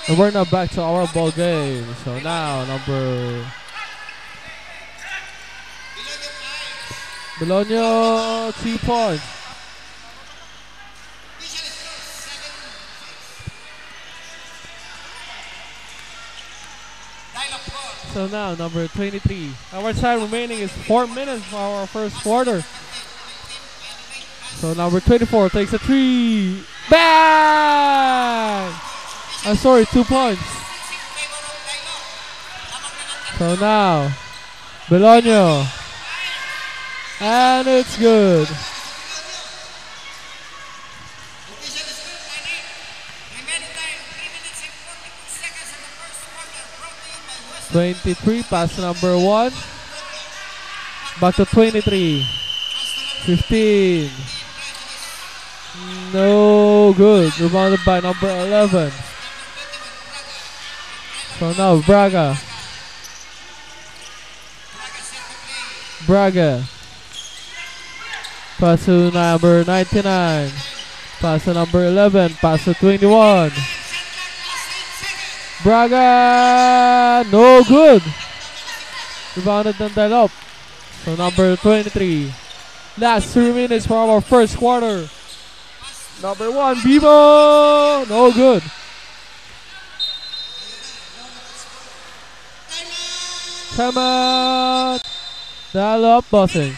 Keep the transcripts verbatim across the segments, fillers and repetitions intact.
And we're now back to our ball game. So now number Bologna, three points. So now number twenty-three. Our time remaining is four minutes for our first quarter. So number twenty-four takes a three. Bang! I'm sorry, two points. So now Bologna. And it's good. twenty-three, pass number one. Back to twenty-three. fifteen. No good. Rebounded by number eleven. So now Braga. Braga. Pass to number ninety-nine. Pass to number eleven. Pass to twenty-one. Braga. No good. Rebounded and then up. So number twenty-three. Last three minutes for our first quarter. Number one, Vivo. No good. Time out. Dial up busing.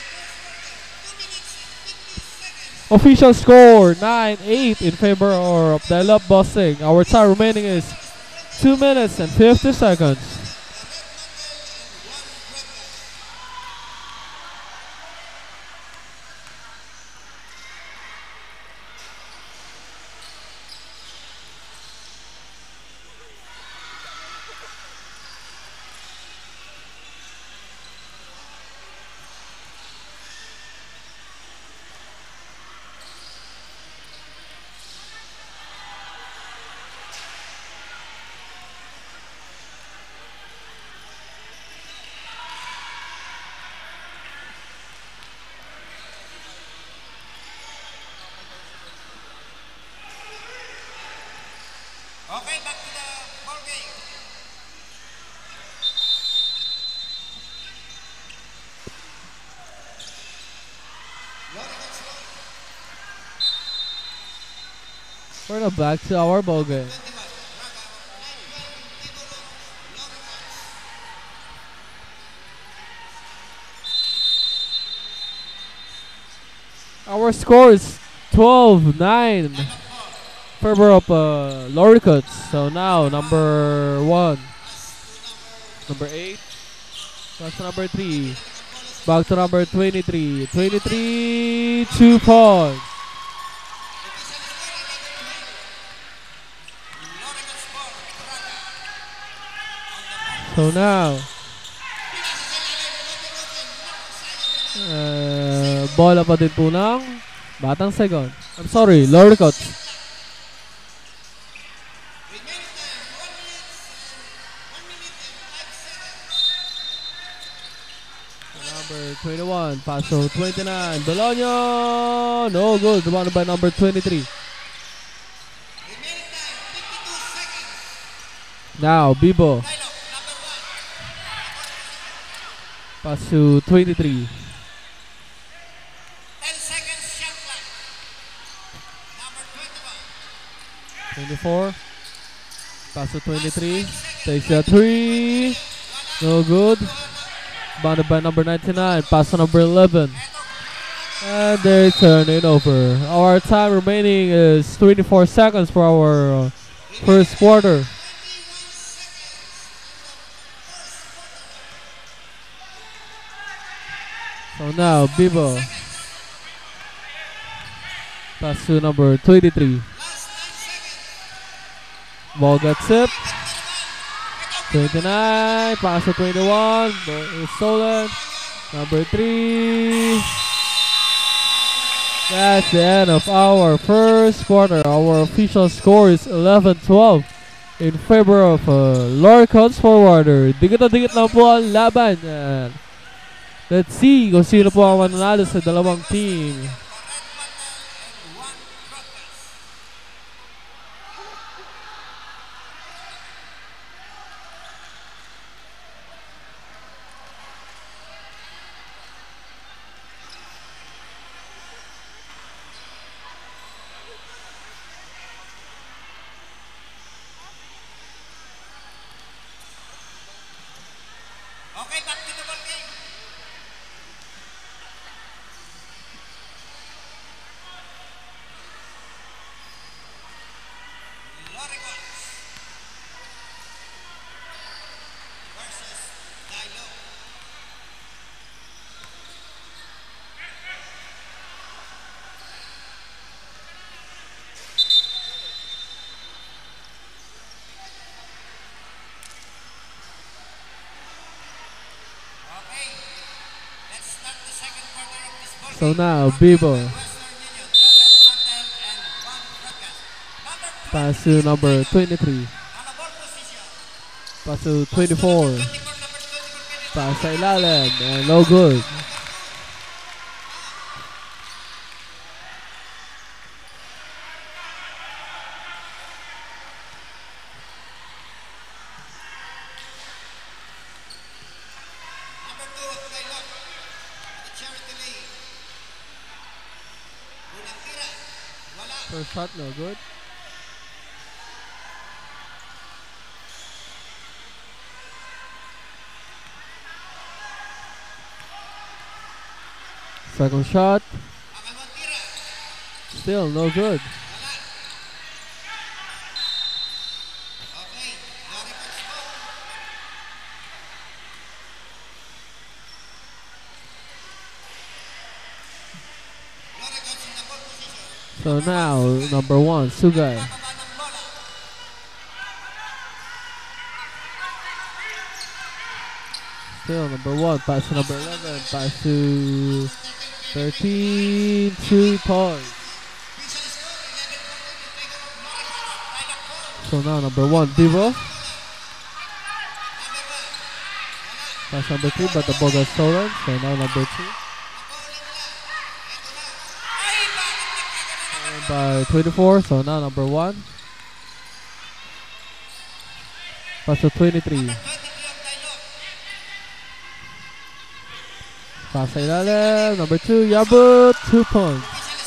Official score nine eight in favor of Dial up busing. Our time remaining is two minutes and fifty seconds. Okay, back to the ball game. We're now back to our ball game. Our score is twelve nine. Favor of uh, Loricots. So now number one, number eight, back to number three, back to number twenty-three. twenty-three, two points. So now, uh, bola pa din po ng Batang Saigon. I'm sorry, Loricots. twenty-one, pass to twenty-nine, Bologna, no good, rebounded by number twenty-three. Now, Bibo, pass to twenty-three. twenty-four, pass to twenty-three, takes a three, no good. Bounded by number ninety-nine, pass to number eleven. And they turn it over. Our time remaining is twenty-four seconds for our uh, first quarter. So now, Bibo. Pass to number twenty-three. Ball gets tipped. twenty-nine, pass to twenty-one, ball is stolen. Number three. That's the end of our first quarter. Our official score is eleven twelve in favor of uh, Loricots Forwarder. Dikit na dikit lang po ang laban. And let's see kung sino po ang mananalo sa dalawang team. So now Bibo pass to number twenty-three. Pass to twenty-four. Pass sa ilalim and no good. First shot, no good. Second shot. Still no good. So now number one, Sugay. Still number one, pass to number eleven, pass to thirteen, two points. So now number one, Bibo. Pass number three, but the ball got stolen. So now number two. And by twenty-four, so now number one. Pass to twenty-three. Pass sa ilalim, number two, Yabut, two points.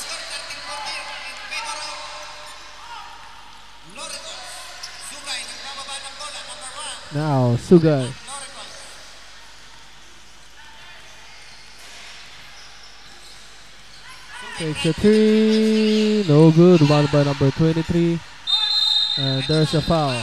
Now, Sugay. Takes a three, no good, one by number twenty-three. And there's a foul.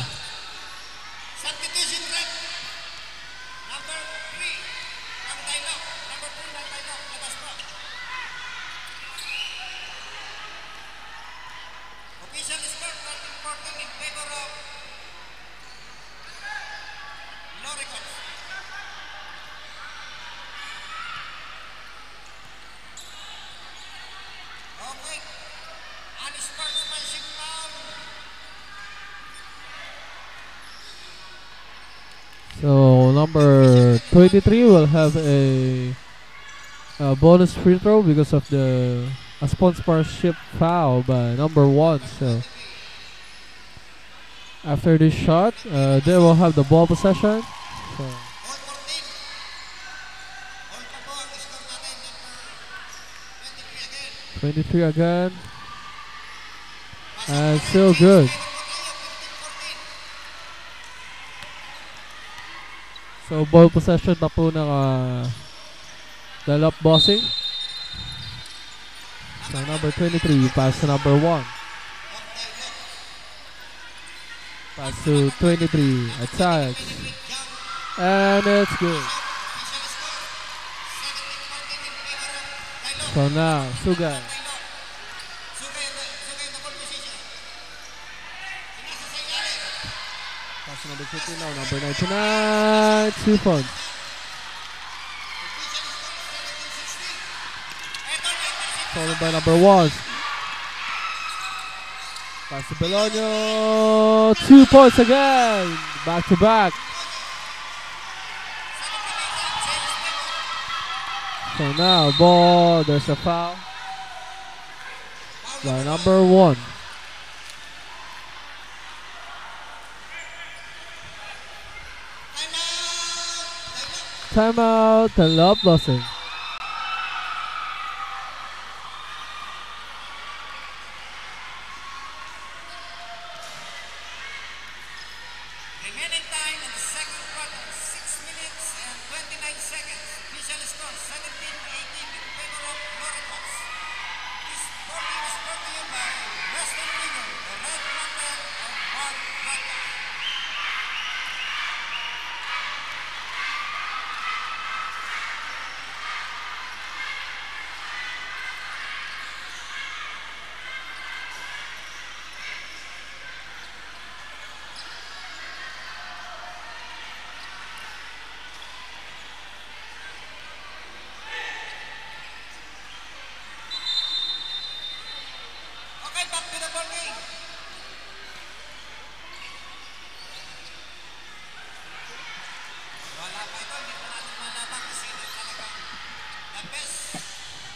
So number twenty-three will have a, a bonus free throw because of the a sponsorship foul by number one. So after this shot, uh, they will have the ball possession. So twenty-three again, and still good. So ball possession na po ng uh, Dalap Bossing. So number twenty-three, pass to number one. Pass to twenty-three, attacks. And it's good. So now, Sugay. Pass to number fifteen now, number ninety-nine, two points. Followed by number one. Pass to Belonio, two points again, back to back. So now ball, there's a foul by number one. Timeout, Dalap Bossing. Remaining time in the second quarter, six minutes and twenty-nine seconds. Official score seventeen eighteen in favor of Loricos. This sporting is brought to you by Western Union, the Red Lantern of Mark Brothers.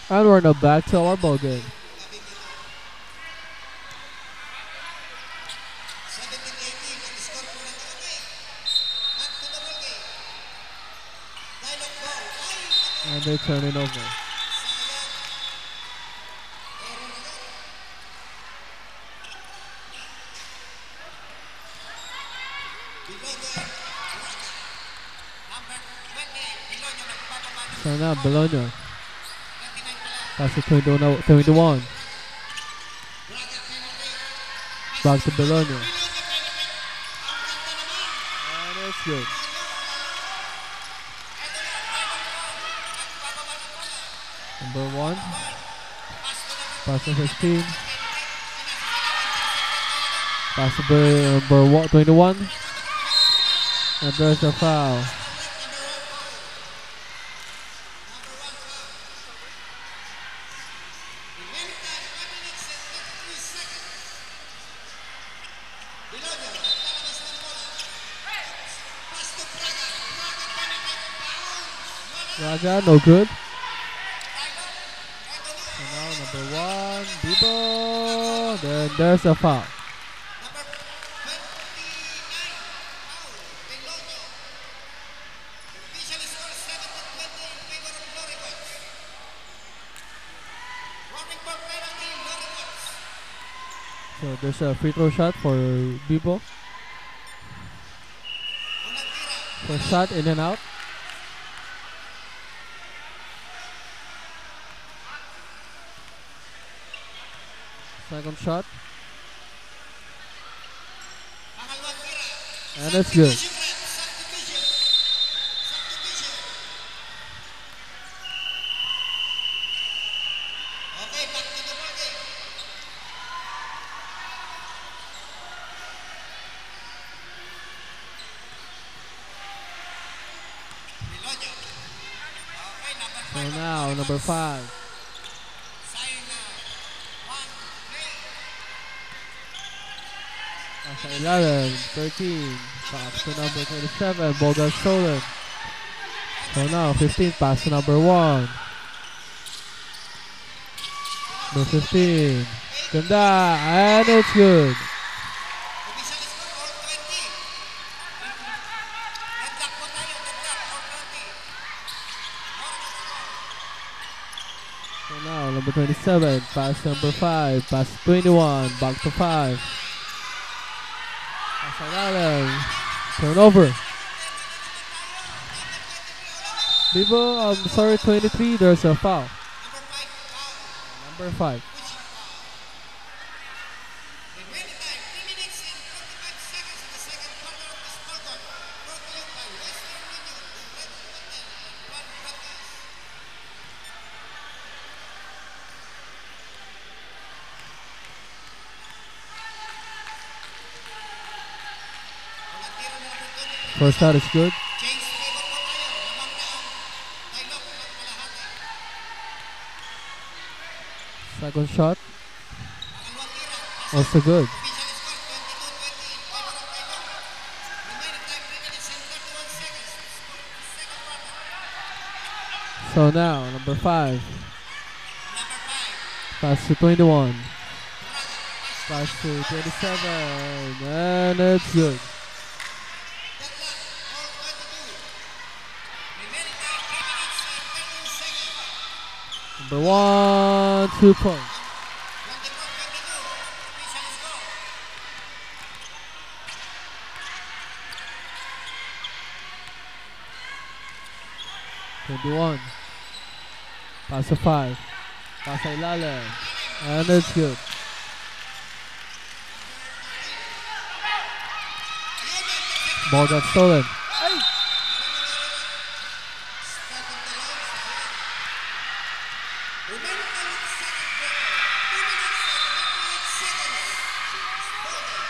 And we're now back to our ball game. seventeen eighteen ang score po ng Tagapay. Back to the ball game. Dialogue ball. Ay, naku. And they turn it over. Sayang. Error agad. Bilonyo. Braga. Number twenty. Bilonyo nagpapaba ng So now Bologna. twenty-nine pala. Pass to twenty-one. twenty-one. Braga penalty. Back to Bologna. Bilonyo penalty. Ang ganda naman. And it's good. Ito na, dialogue ball. Nagpapaba ng bola. Number one. Pass to number Pass to fifteen. penalty. Pass to Bel- number one, twenty-one. And there's a foul. Braga, no good. So now number one, Bibo. Then there's a foul. So there's a free throw shot for Bibo. First shot in and out. Second shot. And it's good. Okay, back to the ball game. Bilonyo. Okay, number So five. now number five. Sign na. One, three. Nasa eleven, thirteen. Pass to number twenty-seven. Ball got stolen. So now fifteen. Pass to number one. Number fifteen. Ganda. And it's good. Official score, all twenty. Deadlock po tayo, deadlock, all twenty. Oregon score. So now number twenty-seven. Pass to number five. Pass to twenty-one. Back to five. Pass to eleven. Turnover. Bibo, I'm sorry, twenty-three. There's a foul. Number five, foul. Number five. Pushing foul. Remaining time, three minutes and twenty-five seconds in the second quarter of this ball game. Brought to you by Western Union, the Red Hotel and One Brothers. Walang tira na number twenty-three. First shot is good. Change favor po tayo. Lamang na ang dialogue ng kalahati. Second shot. Pangalawang tira. Also good. Official score, twenty-two twenty in favor of dialogue. Remaining time, three minutes and thirty-one seconds. Second quarter. So now number five. Number five. Pass to twenty-one. Braga. Pass Pass to twenty-seven. And it's good. Deadlock, all twenty-two. Remaining time, three minutes and thirteen seconds. Number one, two points. twenty-four twenty-two. Official score. twenty-one. Pass to five. Pass to ilalim. And it's good. Ball got stolen. Starting the line. Remaining time in the second quarter. two minutes and thirty-eight seconds. Ball game.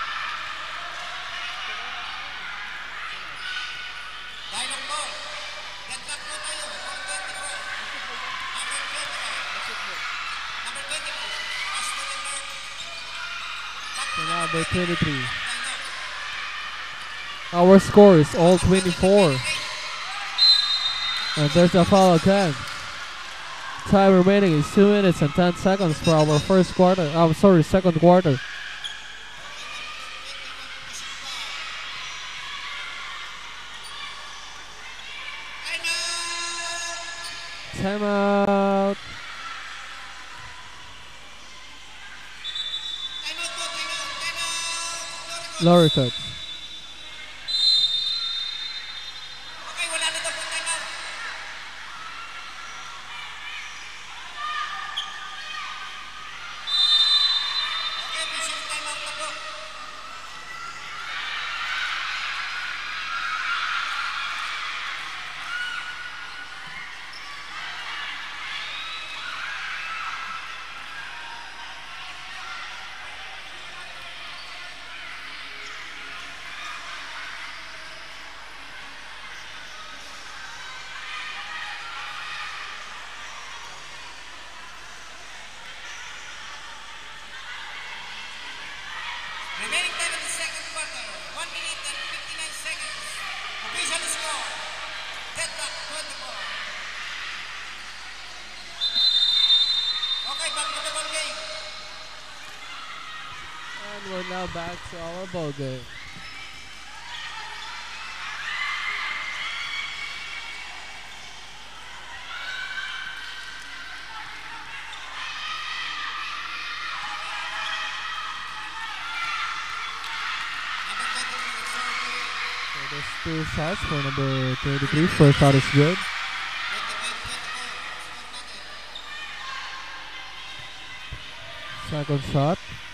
Dialogue ball. Deadlock po tayo. all twenty-four. Number twenty-five. Number twenty-five. Pass to number. Back So to now number twenty-three. dialogue. Our score is all twenty-four. And there's a foul again. time remaining is two minutes and ten seconds for our first quarter. I'm sorry, second quarter. Time out! Time out. Time out po, time out, time out! Loricot. Okay, wala na daw po time out. Okay, official time out na po. Remaining time in the second quarter, one minute and fifty-nine seconds. Official score, Deadlock twenty-four. Okay, back to the ball game. And we're now back to our ball game. Number twenty-three, it's over. So there's two shots for number thirty-three. First shot is good. twenty-five twenty-four. Score natin. Second shot.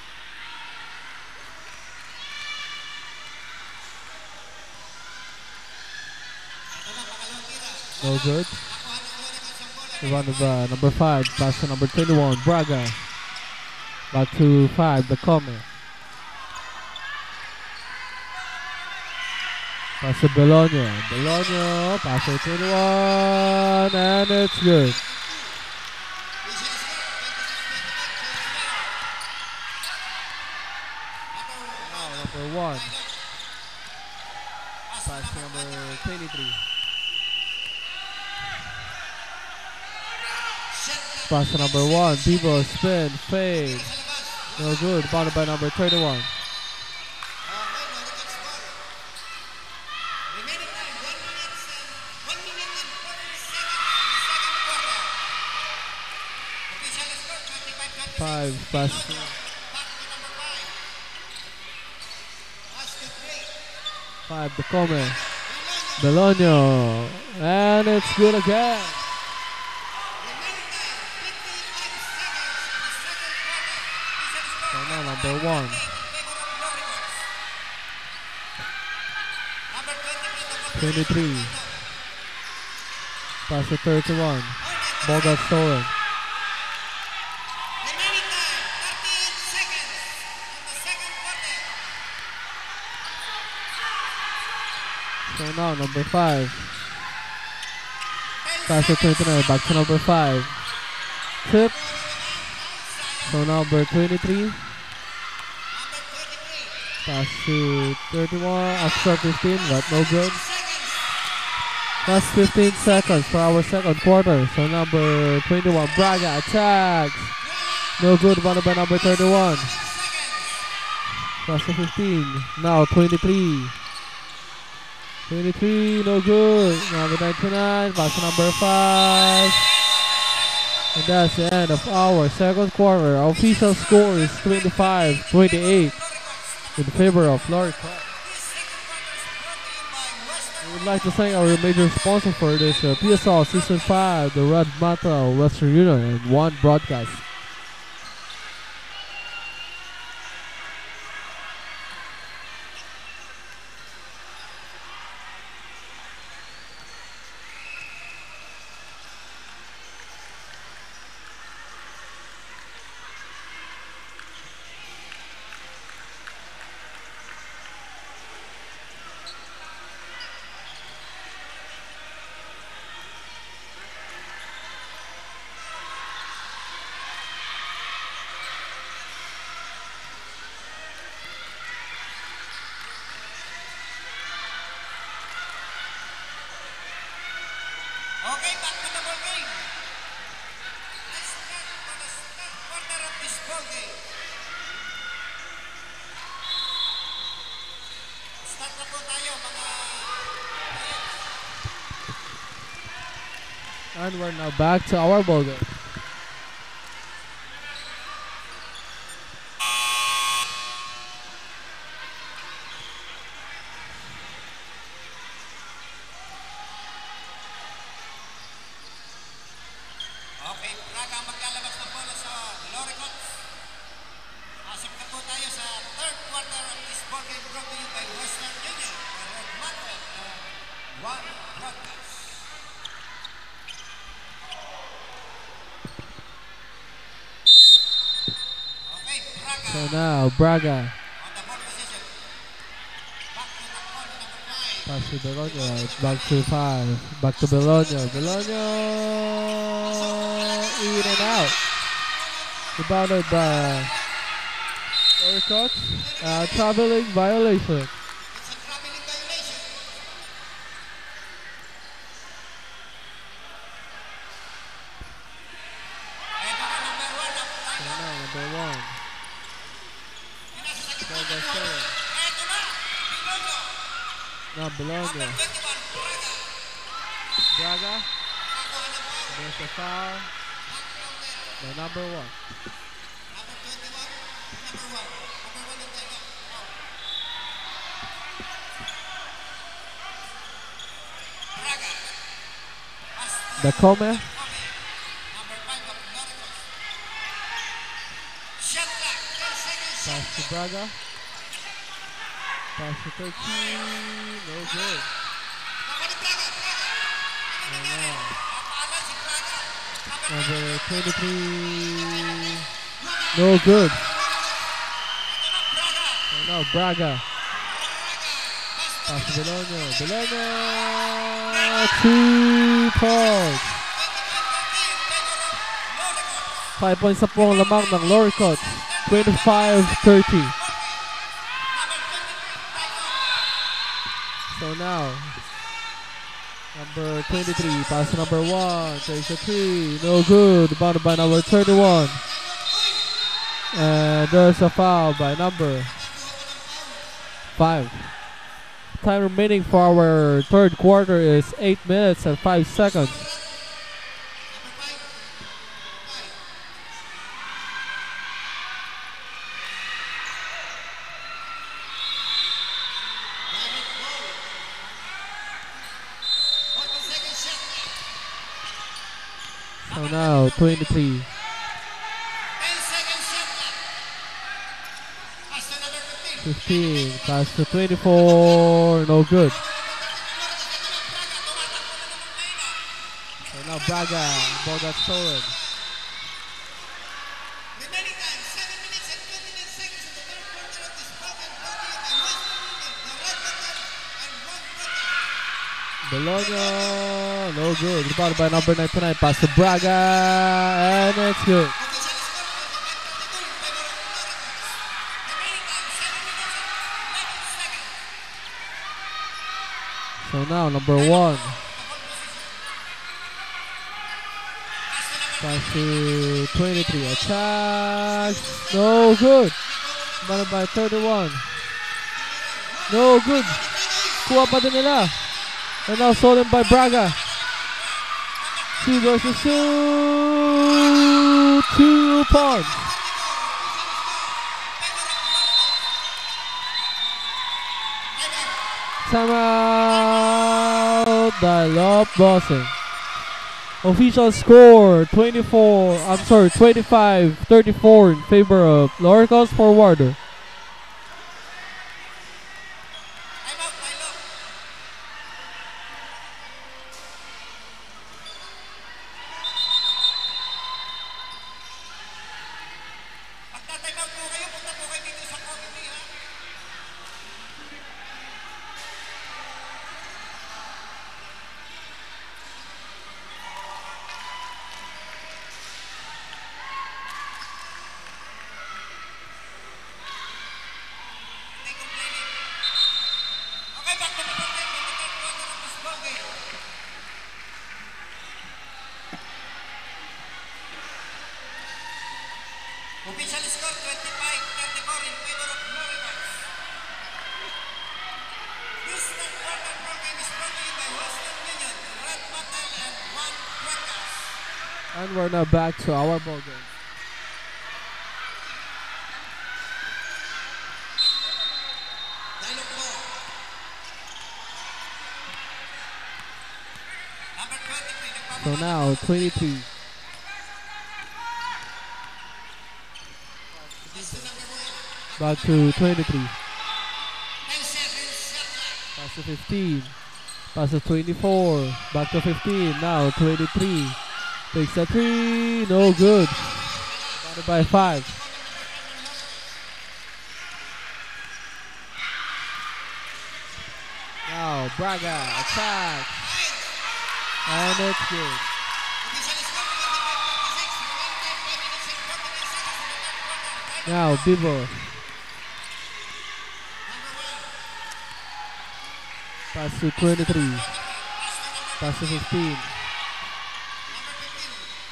Ito na, pakalawang tira. No good. Nakuha ng Loricos ang bola. Rebound of uh, number five. Pass to number twenty-one. Braga. Back to five. The Come. Pass to Bologna. Bologna. Pass to twenty-one. And it's good. Official score, twenty-six twenty-five. Change back. Number Now number one. Pass Pass to number twenty-three. Shot Pass to number one. Bibo. Spin. Fade. sa labas. No good. Bounded by number thirty-one. Okay, Loricos score. Remaining time, one minute and one minute and forty seconds in the second quarter. Official score, twenty-five twenty-six. Five. Pass to Back to number five. Pass to three. five. The Come. Bologna. Bologna. And it's good again. Remaining time, fifty-five seconds in the second quarter. Official score, So now number one. in favor of Loricos. Number twenty-three, double twenty-three. Neto. Pass to thirty-one. Neto. Ball got stolen. Remaining time, thirty-eight seconds in the second quarter. So now number five. ten Pass to seconds. twenty-nine. Back to number five. Tip. So now number twenty-three. Number twenty-three. Pass to thirty-one. Extra fifteen, but no good. Seconds. Last fifteen seconds for our second quarter. So number twenty-one. Braga attacks. No good. Bounded by number thirty-one. Seconds. Pass to fifteen. Now twenty-three. twenty-three, no good. Number ninety-nine, pass to number five. And that's the end of our second quarter. Our official score is twenty-five twenty-eight in favor of Loricos. This second quarter is brought to you by Western. We would like to thank our major sponsor for this uh, P S L Season five, the Red Mata Western Union, and One Broadcast. And we're now back to our ball game. Okay, Braga ang maglalabas ng bola sa Loricots. Asok na po tayo sa third quarter of this ball game brought to you by Western Union, the Red Mantlet, and One Broadcast. Okay, Braga So now, Braga. on the ball position. Back to the corner number five. Pass to Bologna. It's back to five. Back to Bologna. Bologna in and out. Rebounded by Loricots. Uh, traveling violation. It's a traveling violation. Ito na number one ng So lineup. now, number one. Pinasa sa gitna Braga ng seven. bola. Ito na, Bilongo. Now Bologna. Number twenty-one, Braga. Braga. Nakakuha ng foul. There's a foul. Back The number one. Number twenty-one, number one. Number one yung tayo. Wow. Braga. Pass to The Come. Come. Number five of Loricots. Shot clock, ten seconds shot Pass to clock. Braga. Pass to thirteen. No good. Nakuha ni Braga, Braga. Ano nangyari? Napaalan si Braga. Number Number twenty-three. No good. ito na, Braga. So now Braga. Pass to Pass to Bologna. Bologna. Two points. Five points na po ang lamang ng Loricots. twenty-five thirty. So now, number twenty-three, pass to number one, takes a three, no good, bounded by number thirty-one. And there's a foul by number five. Time remaining for our third quarter is eight minutes and five seconds. So now, twenty-three. ten seconds shot clock. Pass to number fifteen. fifteen, pass to twenty-four, no good. So now Braga, ball got stolen. Remaining time, seven minutes and twenty-nine seconds in the third quarter of this ball game brought to you by Western Union, the Red Mantlet, and One Broadcast. Bologna, no good. Rebounded by number ninety-nine, pass to Braga, and it's good. Official score, twenty-five twenty-two in favor of Loricots. Remaining time, seven minutes and eleven seconds. So now number one, The ball position. Pass to number pass to twenty-three, attacks, no good. Rebounded by thirty-one, no good. Kuha pa din nila. And now stolen by Braga. Two versus two. Two points. Timeout. Dial-up bossing. Official score twenty-four. I'm sorry, twenty-five thirty-four in favor of Loricots forwarder. Timeout, Milo. Pagka-timeout po kayo, punta po kayo dito sa committee, ha? Hindi complaining. Okay, back to the ball game in the third quarter of this ball game. Official score twenty-five thirty-four in favor of Loricots. This third quarter ball game is brought to you by Western Union, Red Mantlet, and One Broadcast. And we're now back to our ball game. Dialogue ball. Number twenty-three, So nagpapabalik now po. twenty-three. Pass to number one. Back to twenty-three. ten seconds, shot clock. Pass to fifteen. Pass to twenty-four. Back to fifteen. Now twenty-three. Takes a three. No good. Divided by five. Now Braga attacks. And it's good. Official score, twenty-five forty-six. Remaining time, five minutes and forty-nine seconds in the third quarter. Now Bibo. Number one. Pass to twenty-three. Pass Pass to number to fifteen. Number fifteen.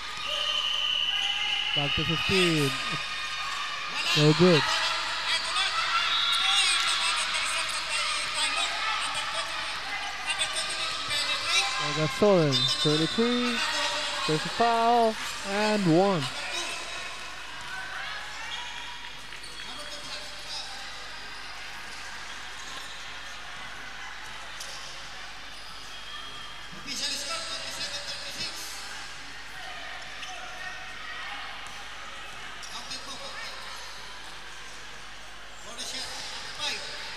Back to fifteen. Wala. No good. Eto na. Uy, naman-intercepted by Tylo. Number twenty-three. Number twenty-three, penetrate. I got stolen. twenty-three. There's a foul. And one. Official score, twenty-seven thirty-six. Counted po, counted. For the shot, number five.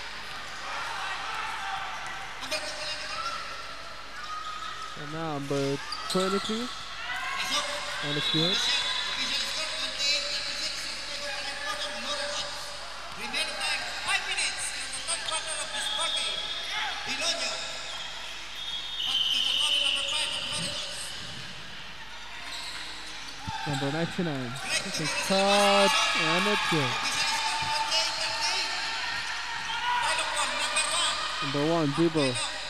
Number two pala, number two. And now number twenty-three. Pasok. And it's For good. the shot, official score, twenty-eight thirty-six. In favor pa rin po ng Loro Hawks. Remaining time, five minutes in the third quarter of this ball game. Bilonio. Back to the corner, number five of Loro Hawks. Number ninety-nine. It's a cut. And it's good. Official score, twenty-eight thirty-eight. Dialogue ball, number one. Number one, Bibo.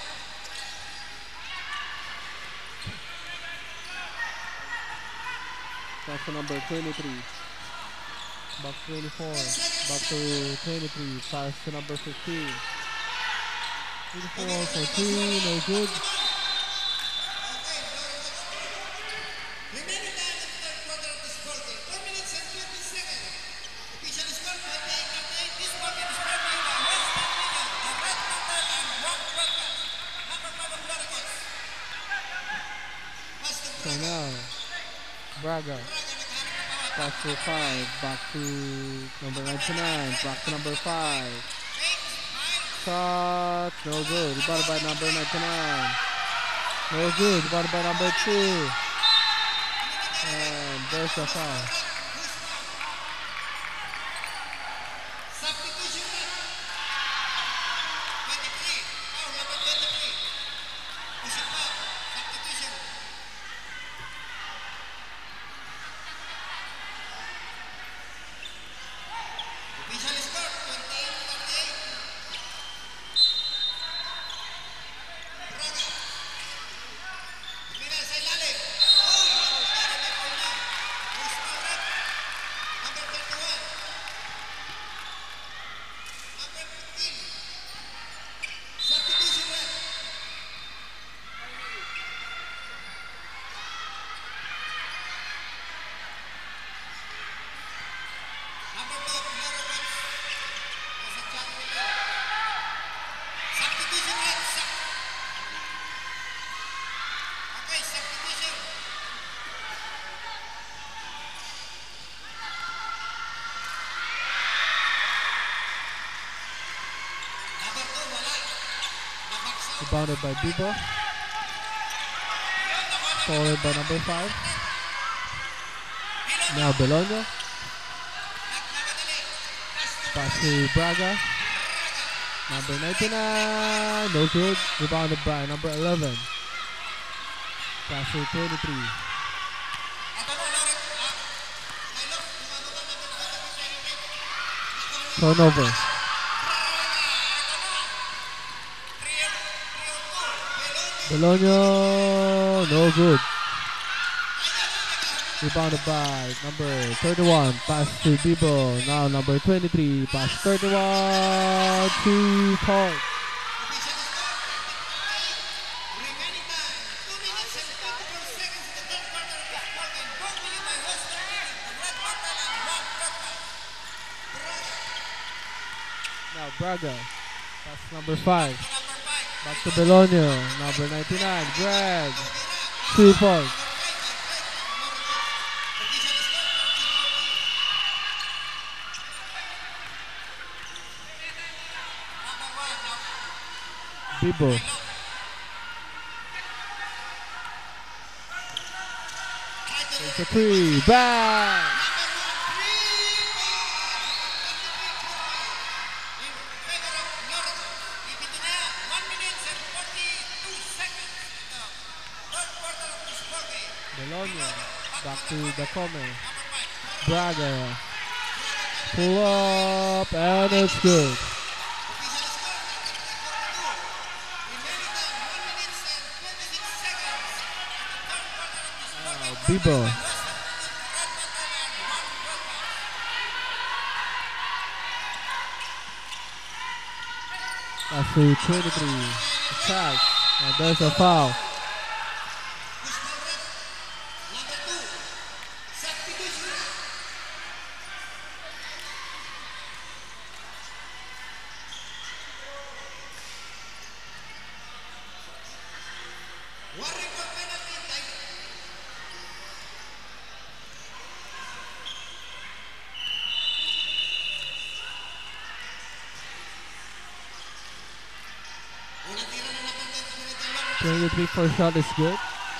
Back to number twenty-three. Back twenty-four. Back to twenty-three. Pass to number fifteen. twenty-four for three. No good. Okay, Loro Hawks. Remaining time in the third quarter of this ball game, four minutes and twenty seconds. Official score, twenty-eight thirty-eight. This ball game is brought to you by Western Union, the Red Hotel and Rock Broadcast. Number five of Loro Hawks. Pass to So Braga. now, Braga. Braga naghanap ng bawat. Back to five. Back to number ninety-nine. Back to number five. Eight, nine, Shot. No good. Rebounded by number ninety-nine. No good. Rebounded by number two. And there's a foul. substitution run. twenty-three. Foul number twenty-three. Push it back. Substitution. Official score, twenty-eight thirty-eight. Braga. Pinal sa ilalim. Uy! Nangyari may foul na. First foul rep. Number thirty-one. Number fifteen. Substitution rep. Number two, Loro Hawks. Nasa chat nila. Substitution rep. Sub- Okay, substitution. Number two, wala. Nabaksak. Rebounded by Bibo. Stolen by number five. Now Bologna. Nagmamadali. Pass to Pass to Braga. Number ninety-nine. No good. Rebounded by number eleven. Pass to twenty-three. Ito mo, Loren. Ah, Tylo, tumalo ka number twenty-three, penetrate. Turnover. Braga, ito na. Three on- three on four. Belonio. Bologna. No good. Rebounded by number thirty-one. Pass to Bibo. Now number twenty-three. Pass thirty-one. Two point. Official score, thirty-eight. Remaining time, two minutes and twenty-four seconds in the third quarter of this ball game. Now Braga. Pass number five. Number five. Back to Belonio. Number ninety-nine. Greg. Two points. Bibo. It's a three. Bang! Bologna. Back to Dacome. Braga. Pull up and it's good. Bibo. That's to twenty-three. Attack. And there's a foul. twenty-three for shot is good.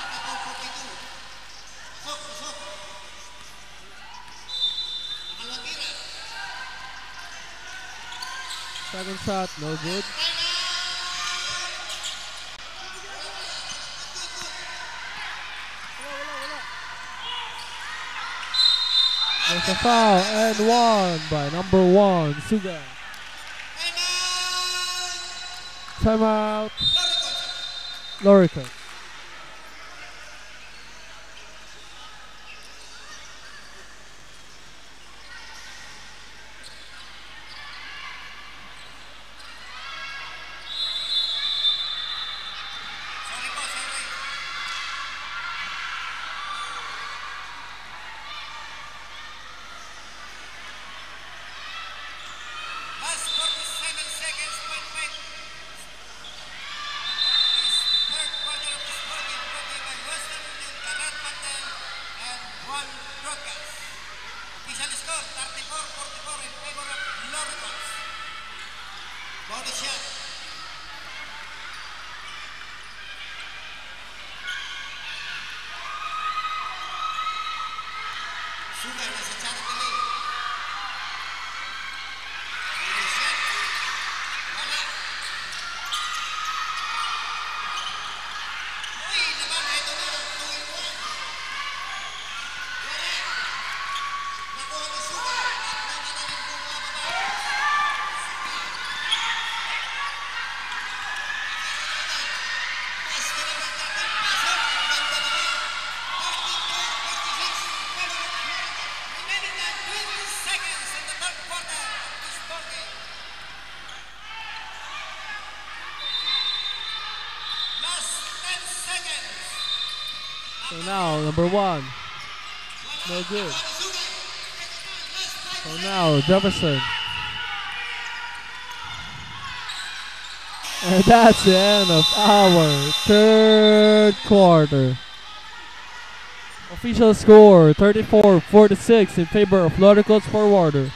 Second shot, no good. There's a foul and one by number one, Suga. Timeout. Lorica. So now, number one. No good. So now, Jefferson. And that's the end of our third quarter. Official score, thirty-four forty-six in favor of Loricos Forwarder.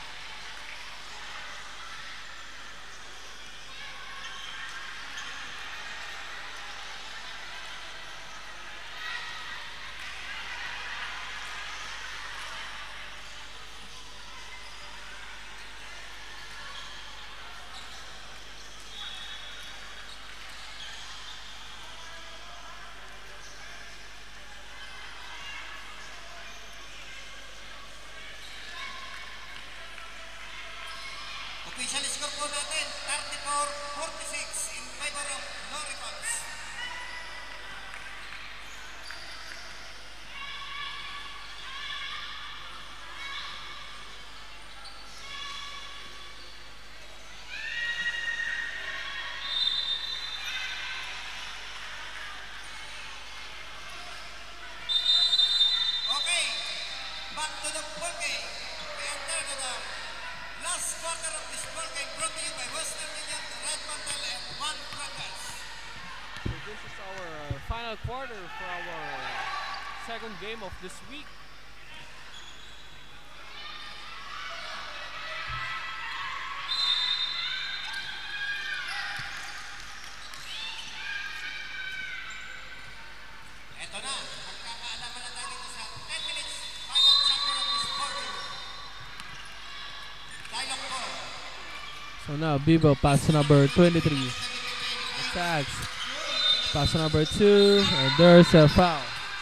Official score po natin, thirty-four forty-six in favor of Loricos. Okay, back to the ball game. We enter to the last quarter of this ball game brought to you quarter for our second game of this week. Eto na, magkakaalaman na tayo dito sa ten minutes final chapter of this quarter. Dialogue four. So now Bibo pass to number twenty-three. Attacks. Pass to number two, and there's a foul.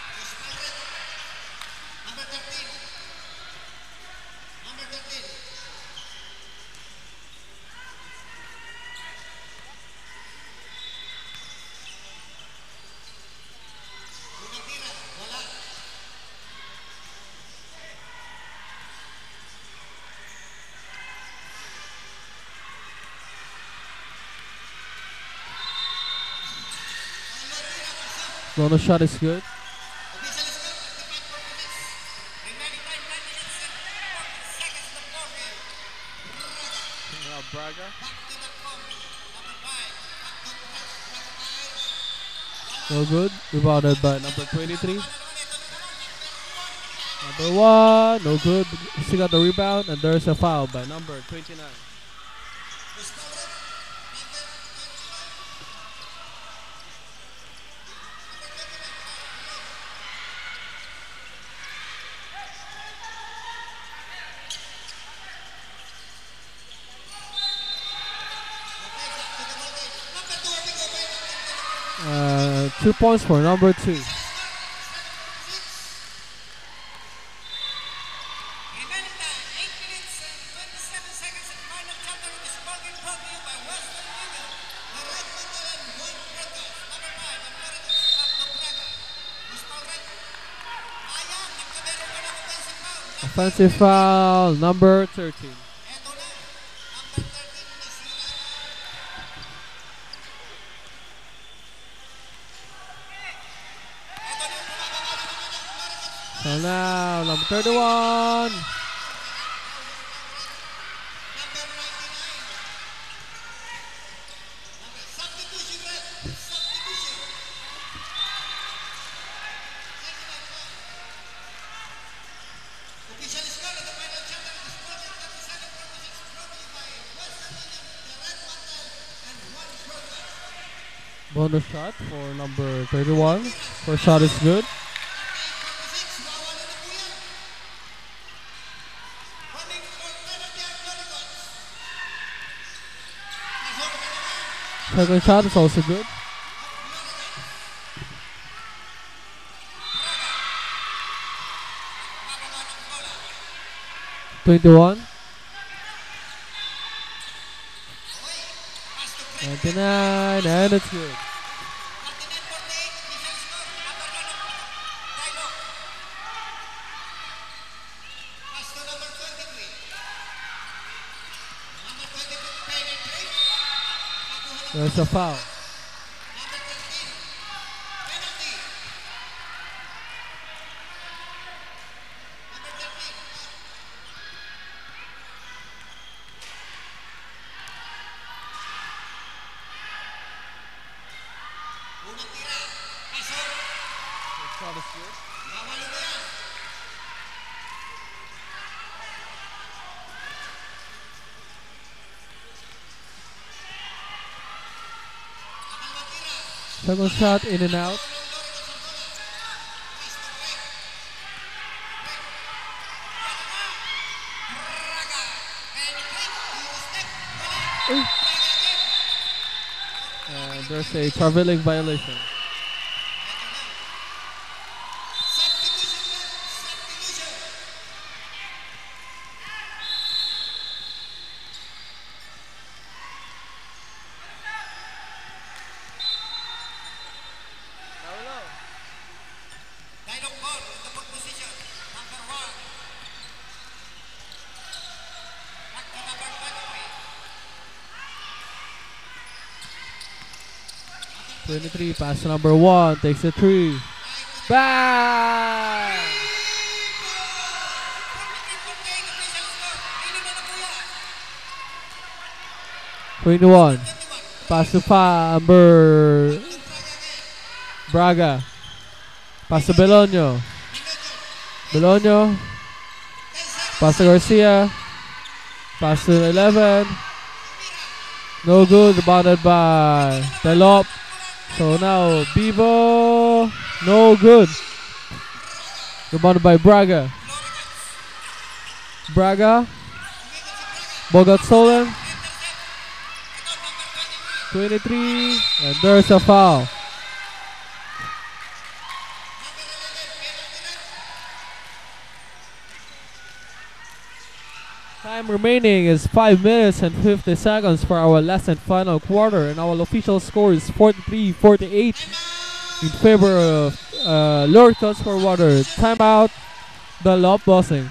Number thirteen. Number thirteen. Unang tira, wala. Bonus shot is good. Official score, thirty-five for minutes. Remaining time, nine minutes and forty seconds to four game. Now Braga. Back to the court. Number five. Back to the press. Number five. No good. Rebounded by number twenty-three. Number one, no good. Still got the rebound, and there's a foul by number twenty-nine. Uh, two points for number two. Remaining time, eight minutes and twenty-seven seconds and final chapter of this ball game brought to you by Western Union. The Red Bundle and one broadcast. Number five, ang Floridas of the Braga. Gusto red. Ayan, nagkameron pa ng offensive foul. Offensive foul, number thirteen. Eto na, number thirteen na sila. Eto na yung bumababa naman ng Floridas. So now, number thirty-one. Number ninety-nine. Number substitution red. Substitution. ninety-nine po. Official score in the final chapter of this project, thirty-seven forty-six, brought to you by Western Union, the Red Bundle, and one broadcast. Bonus shot for number thirty-one. First shot is good. forty-six, mawala na po yan. Running for ten-yard Loricos. Pasok ka naman. Second shot is also good. Bababa ng bola. twenty-one. Okay, pass to Greg. ninety-nine, and it's good. thirty-nine forty-eight, official score. Number one of Dialogue. Pass to number twenty-three. Number twenty-three, penetrate. Nakuha ng There's a foul. number thirteen. Penalty. Number thirteen. Unang tira. Pasok. First shot is good. Mawalo na yan. Nakalawang tira. Second shot in and out. And there's a traveling violation. Dialogue ball in the good position. Number one. Back to number twenty-three. twenty-three, pass to number one, takes a three. Bang! twenty-one, pass to five, number Braga. Pass to Belonio. Belonio. Pass to Garcia. Pass to eleven. No good. Rebounded by Telop. So now Bibo. No good. Rebounded by Braga. Braga. Ball got stolen. twenty-three. And there's a foul. Time remaining is five minutes and fifty seconds for our last and final quarter, and our official score is forty-three forty-eight in favor of uh, Lorcos for water. Timeout, the Lob Bossing.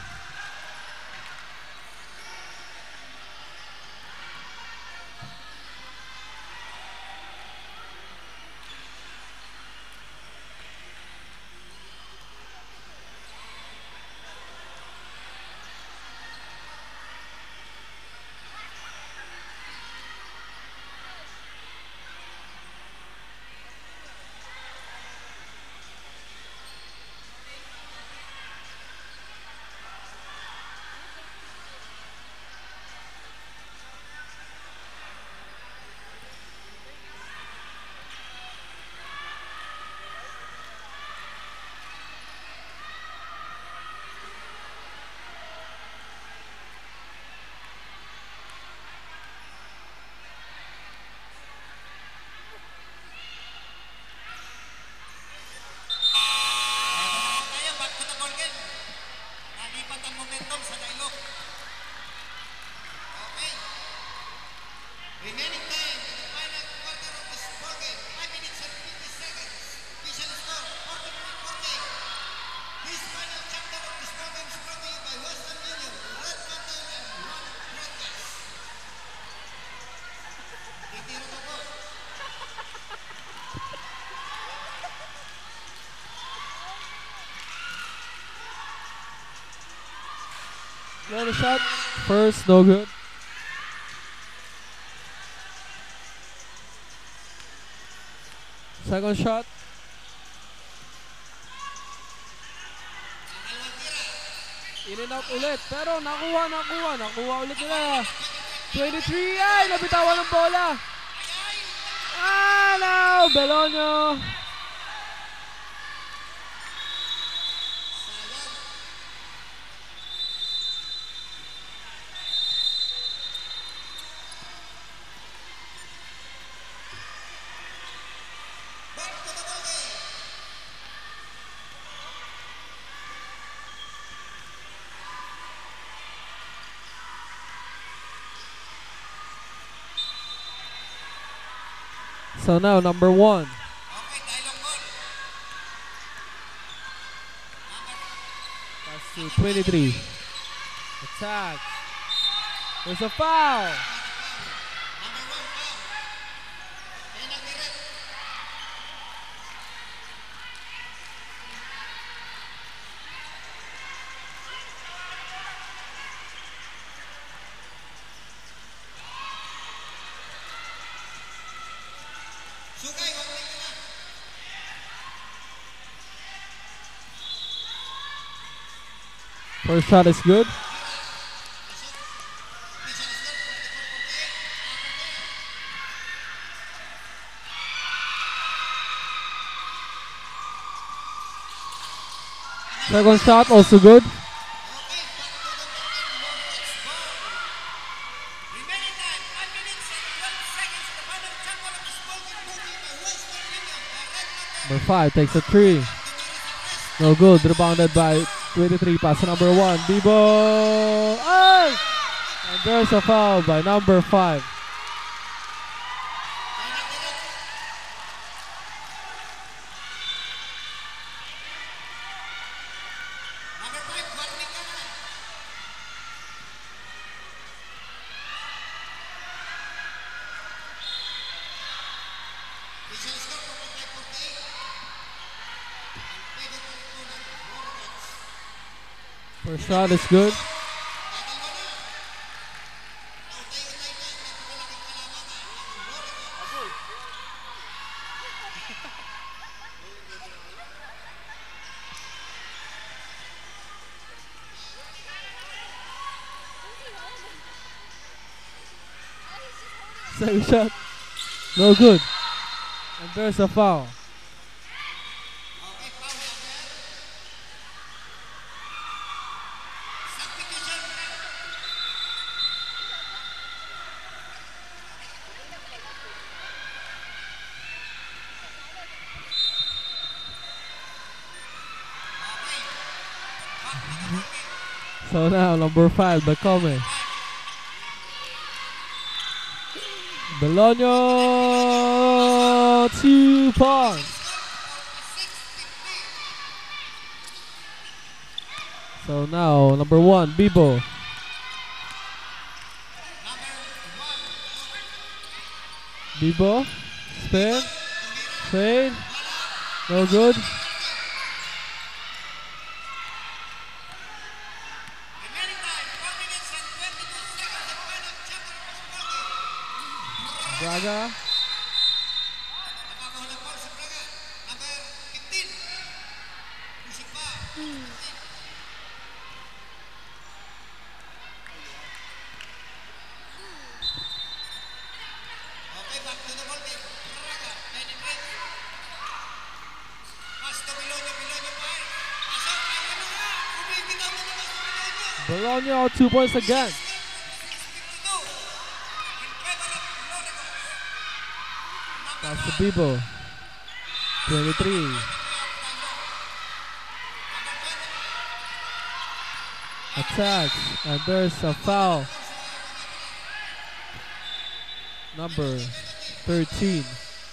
Tayo, back to the ball game. Nalipat ang momentum sa Dailog. Okay. Remaining time in the final quarter of this ball game. five minutes and fifty seconds. Official score, forty-three forty. This final chapter of this ball game is brought to you by Western Union, Red Mountain, and One Broadcast. Titiro to ball. Another shot. First, no good. Second shot. In and out ulit. Pero nakuha, nakuha. Nakuha ulit nila. twenty-three. Ay, nabitawan ng bola. Ah, no. Belonio. So now number one. Okay, Dailog ball. Pass to twenty-three. Attack. There's a foul. Number one foul. Penalty red. Sugay, wag na na. First shot is good. Second shot also good. Okay, back to the ball game. Lorcos ball. Remaining time, five minutes and twelve seconds. The final chapter of this ball game brought to you by Western Union, the Red Mountain. Number five takes a three. No good. Rebounded by twenty-three. Pass to number one. Bibo. Ay! And there's a foul by number five. Penalty red. Number five, warning ka na. Official score, forty-five forty-eight. In favor of Unang Lorcos. First shot is good. Tagal mo na. Nautay-utay na. Napakalaking kalamangan ang Lorcos. Second shot. No good. And there's a foul. Okay, foul number. Substitution. So now number five, Bakome. Bologna, two points. So now number one, Bibo. Bibo, spin, fade, no good. Remaining time, four minutes and twenty-two seconds. The final chapter of this ballgame. Braga, Napakahuli ball sa Braga. Number fifteen. Pusik pa. Okay, back to the ball game. Braga, penetrate. Pass to Bologna, Bologna pa. Pasok, ay ano nga. Bumibitaw na naman sa Bologna. Bologna, two points again. Pass to Bibo, twenty-three. Attacks, and there's a foul. Number thirteen.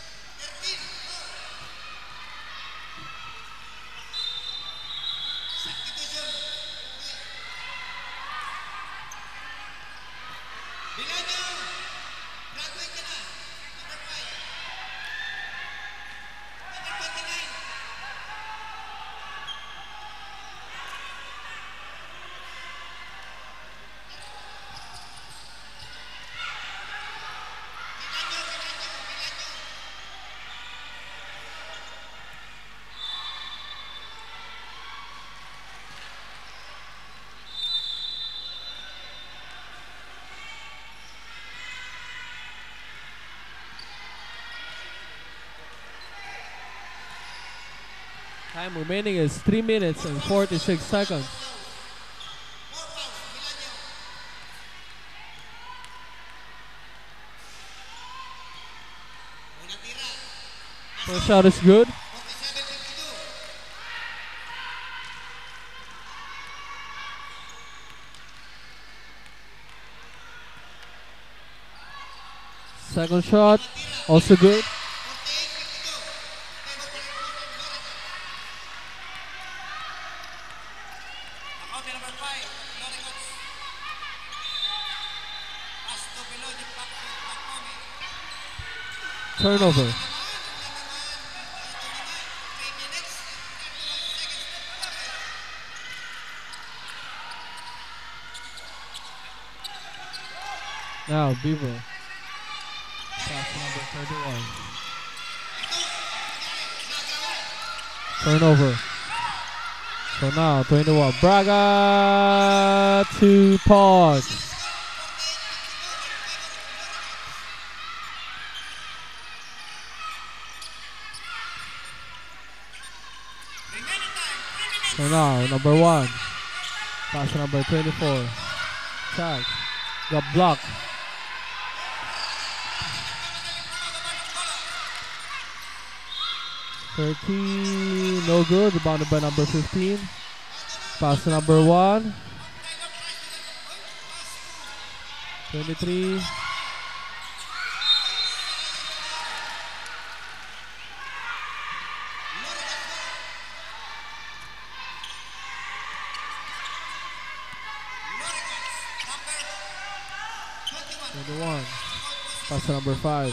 Time remaining is three minutes and forty-six seconds. First shot is good. Second shot, also good. Okay, number five, Loricos. Pass to Bologna, back to Bakome. Turnover. Three minutes, thirty-one seconds to play. Now Bibo. Pass to number thirty-one. Turnover. So now twenty-one. Braga, two points. Remaining time, three minutes. So now number one. Pass to number twenty-four. Tag. Got blocked. thirteen, no good. Rebounded by number fifteen. Pass to number one. twenty-three. twenty-one. Pass to number five.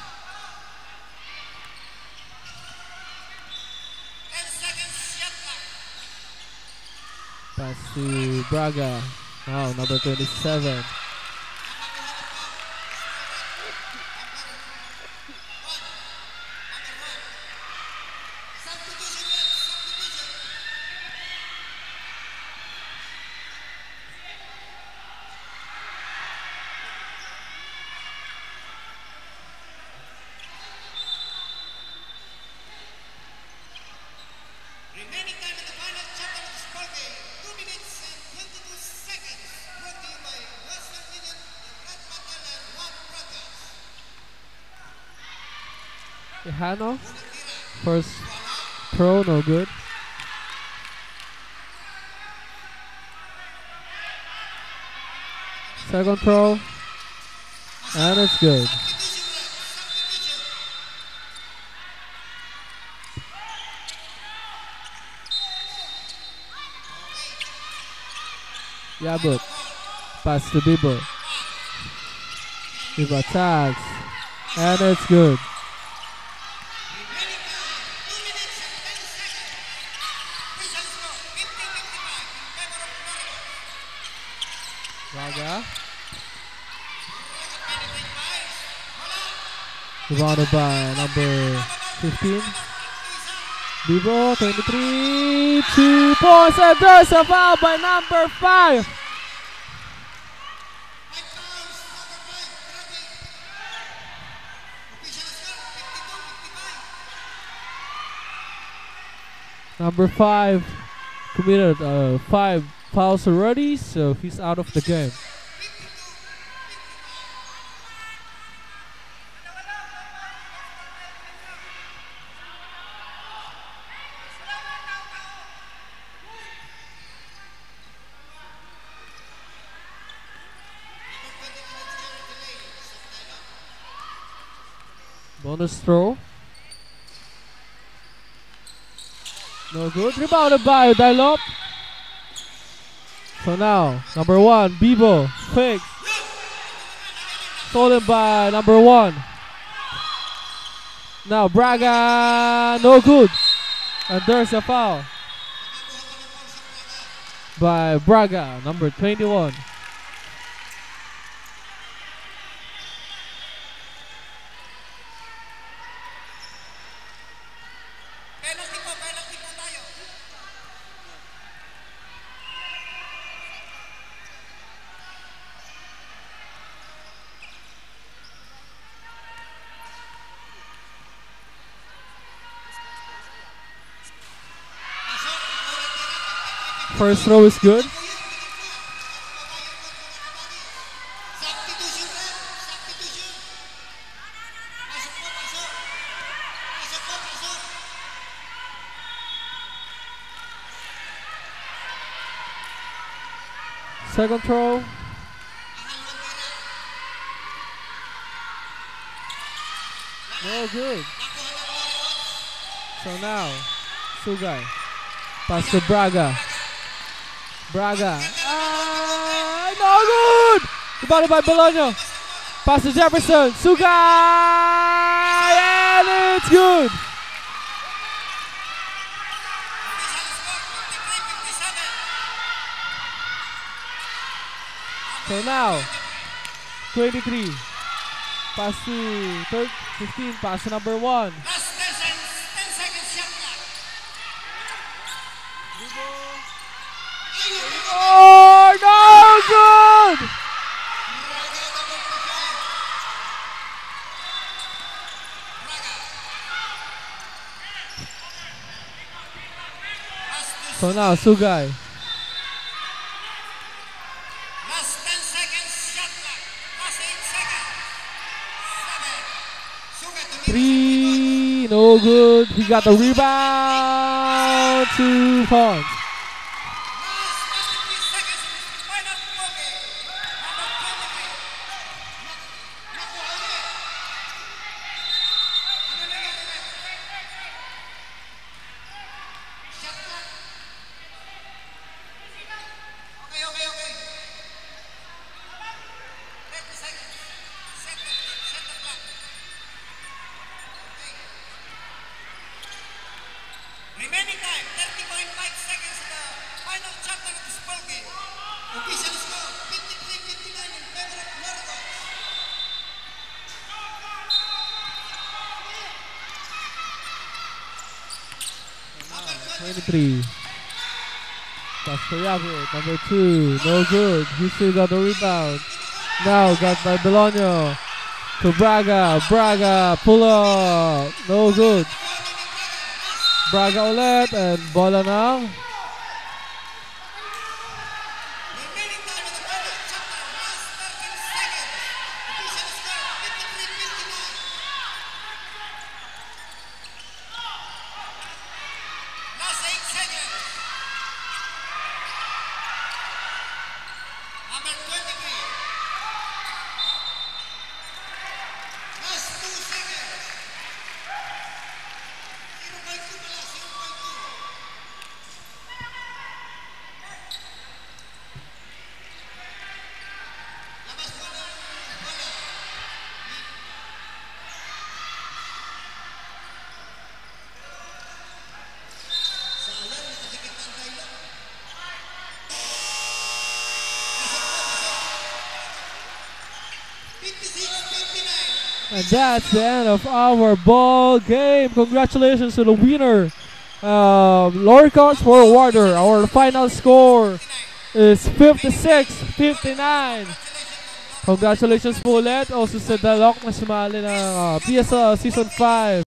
ten seconds, shot clock. Pass to Braga. Wow, number twenty-seven. Substitution, substitution. Tejano. First throw, no good. Second throw, and it's good. Yabut. Pass to Bibo. Bibo attacks. And it's good. Braga. Rebounded by number fifteen. Bibo, twenty-three. Two points, and there's a foul by number five. Number five committed uh, five fouls already, so he's out of the game. Bonus throw. No good. Rebounded by Dialop. So now, number one, Bibo. Fakes. Stolen by number one. Now Braga. No good. And there's a foul by Braga, number twenty-one. First throw is good. Second throw. No good. So now, Sugay. Pass to Braga. Braga. Ah, no good! Rebounded by Bologna. Pass to Jefferson. Sugay! And it's good! So now, twenty-three. Pass to third, fifteen. Pass to number one. Oh, no good! So now, Sugay. Last ten seconds, shot clock. Last eight seconds. Seven. Three, no good. He got the rebound. Two points. Remaining time, thirty point five seconds in the final chapter of this ball game. Official score, fifty-three fifty-nine in favor of Lorgos. twenty-three. Pass to Yabut, number two. No good. He still got the rebound. Now got by Bologna. To Braga. Braga, pull up. No good. Braga ulit and bola now. Remaining time in the final chapter, last thirteen seconds. Official score, fifty-three fifty-nine. number twenty-three. Last two seconds. zero point two pala, zero point two. Labas mo ng bola. Sayang, nakadikit ang tayo. fifty-six fifty-nine. And that's the end of our ball game. Congratulations to the winner, um, Loricos Forwarder. Our final score is fifty-six fifty-nine. Congratulations po ulit. Also sa Dalok na sumali ng uh, P S L Season five.